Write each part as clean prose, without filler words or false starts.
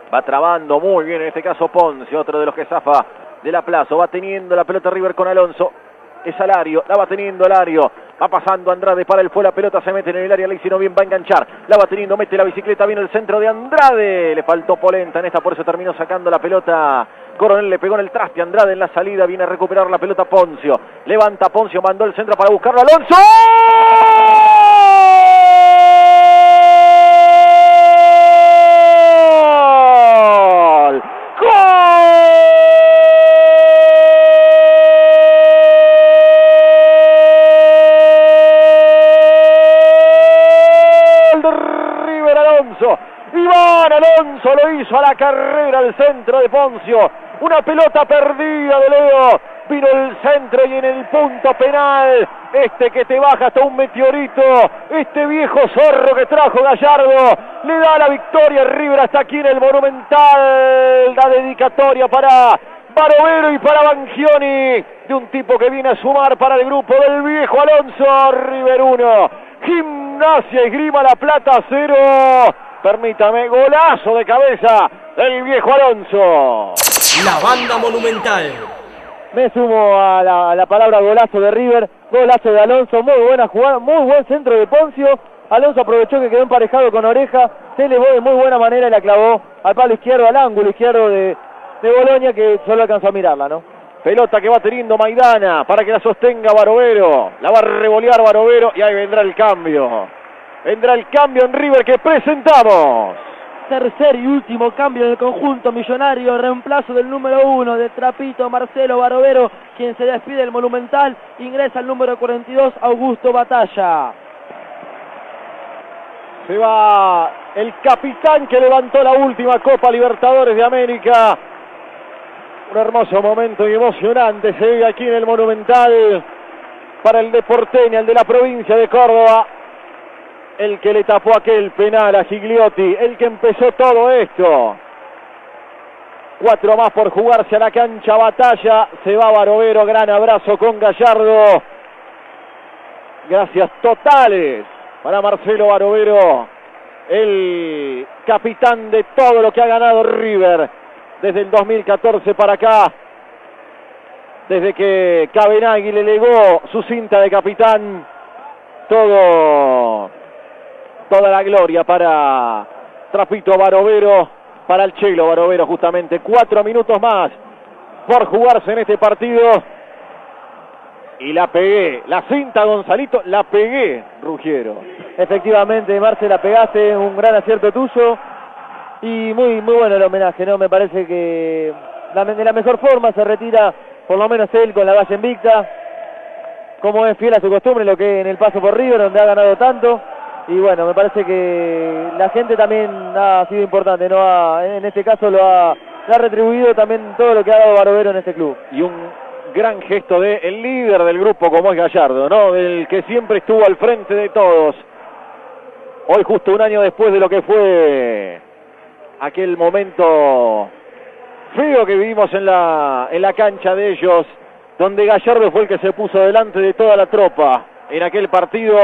Va trabando muy bien en este caso Poncio, otro de los que zafa de la plaza. Va teniendo la pelota River con Alonso. Es Alario, la va teniendo Alario. Va pasando Andrade para el fue, la pelota se mete en el área, le hicieron bien, va a enganchar. La va teniendo, mete la bicicleta, viene el centro de Andrade. Le faltó polenta en esta, por eso terminó sacando la pelota. Coronel le pegó en el traste, Andrade en la salida, viene a recuperar la pelota Poncio. Levanta Poncio, mandó el centro para buscarlo Alonso. Iván Alonso lo hizo a la carrera al centro de Poncio. Una pelota perdida de Leo. Vino el centro y en el punto penal. Este que te baja hasta un meteorito. Este viejo zorro que trajo Gallardo. Le da la victoria a River hasta aquí en el Monumental. La dedicatoria para Barovero y para Banchioni. De un tipo que viene a sumar para el grupo del viejo Alonso. River 1. Gimnasia y Esgrima La Plata 0. Permítame, golazo de cabeza del viejo Alonso. La banda Monumental. Me sumo a la palabra golazo de River, golazo de Alonso, muy buena jugada, muy buen centro de Poncio. Alonso aprovechó que quedó emparejado con Oreja, se elevó de muy buena manera y la clavó al palo izquierdo, al ángulo izquierdo de Boloña, que solo alcanzó a mirarla, ¿no? Pelota que va teniendo Maidana para que la sostenga Barovero. La va a revolear Barovero y ahí vendrá el cambio. Vendrá el cambio en River que presentamos. Tercer y último cambio en el conjunto millonario. Reemplazo del número 1 de Trapito, Marcelo Barovero, quien se despide del Monumental. Ingresa el número 42, Augusto Batalla. Se va el capitán que levantó la última Copa Libertadores de América. Un hermoso momento y emocionante se vive aquí en el Monumental para el Deporteño, el de la provincia de Córdoba. El que le tapó aquel penal a Gigliotti, el que empezó todo esto. 4 más por jugarse a la cancha, Batalla. Se va Barovero, gran abrazo con Gallardo. Gracias totales para Marcelo Barovero, el capitán de todo lo que ha ganado River desde el 2014 para acá. Desde que Cabenagui le legó su cinta de capitán, toda la gloria para Trapito Barovero, para el Chelo Barovero justamente. 4 minutos más por jugarse en este partido. Y la pegué, la cinta Gonzalito, la pegué, Ruggiero. Efectivamente, Marce, la pegaste, un gran acierto tuyo. Y muy bueno el homenaje, ¿no? Me parece que de la mejor forma se retira, por lo menos él, con la valla invicta. Como es fiel a su costumbre, lo que en el paso por River, donde ha ganado tanto. Y bueno, me parece que la gente también ha sido importante, ¿no? En este caso le ha retribuido también todo lo que ha dado Barovero en este club. Y un gran gesto del líder del grupo como es Gallardo, ¿no? Del que siempre estuvo al frente de todos. Hoy justo un año después de lo que fue aquel momento feo que vivimos en la cancha de ellos, donde Gallardo fue el que se puso delante de toda la tropa en aquel partido,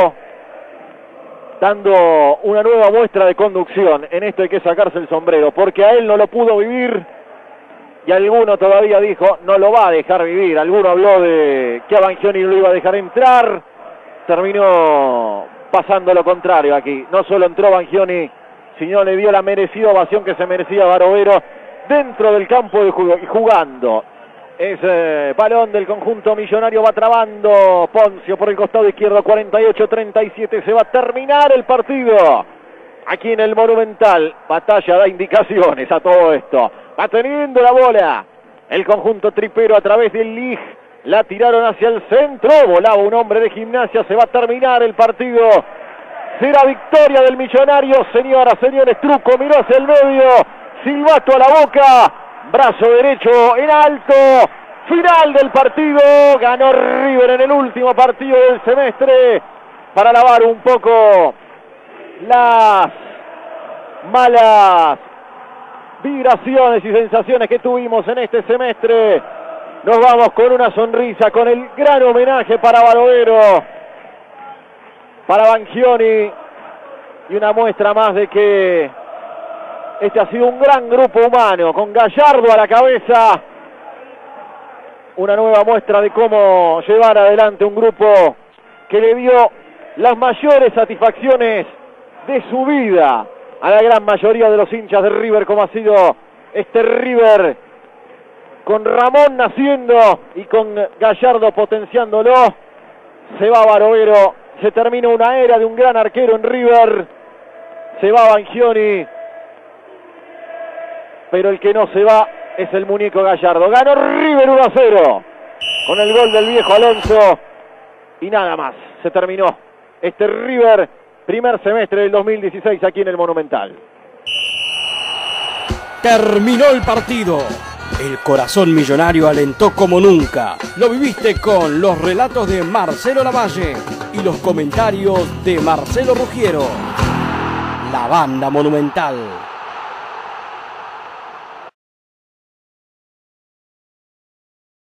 dando una nueva muestra de conducción. En esto hay que sacarse el sombrero, porque a él no lo pudo vivir y alguno todavía dijo no lo va a dejar vivir. Alguno habló de que a Banchioni no lo iba a dejar entrar. Terminó pasando lo contrario aquí. No solo entró Banchioni, sino le dio la merecida ovación que se merecía Barovero dentro del campo de juego y jugando. Es balón del conjunto millonario, va trabando Poncio por el costado izquierdo, 48-37, se va a terminar el partido aquí en el Monumental. Batalla da indicaciones a todo esto, va teniendo la bola el conjunto tripero a través del Lig, la tiraron hacia el centro, volaba un hombre de Gimnasia, se va a terminar el partido. Será victoria del millonario, señoras, señores, Truco miró hacia el medio, silbato a la boca. Brazo derecho en alto, final del partido, ganó River en el último partido del semestre para lavar un poco las malas vibraciones y sensaciones que tuvimos en este semestre. Nos vamos con una sonrisa, con el gran homenaje para Barovero, para Banchioni y una muestra más de que Este ha sido un gran grupo humano, con Gallardo a la cabeza. Una nueva muestra de cómo llevar adelante un grupo que le dio las mayores satisfacciones de su vida a la gran mayoría de los hinchas de River, como ha sido este River con Ramón naciendo y con Gallardo potenciándolo. Se va Barovero, se termina una era de un gran arquero en River, se va Banchioni, pero el que no se va es el muñeco Gallardo. Ganó River 1-0 con el gol del viejo Alonso y nada más. Se terminó este River primer semestre del 2016 aquí en el Monumental. Terminó el partido. El corazón millonario alentó como nunca. Lo viviste con los relatos de Marcelo Lavalle y los comentarios de Marcelo Ruggiero. La Banda Monumental.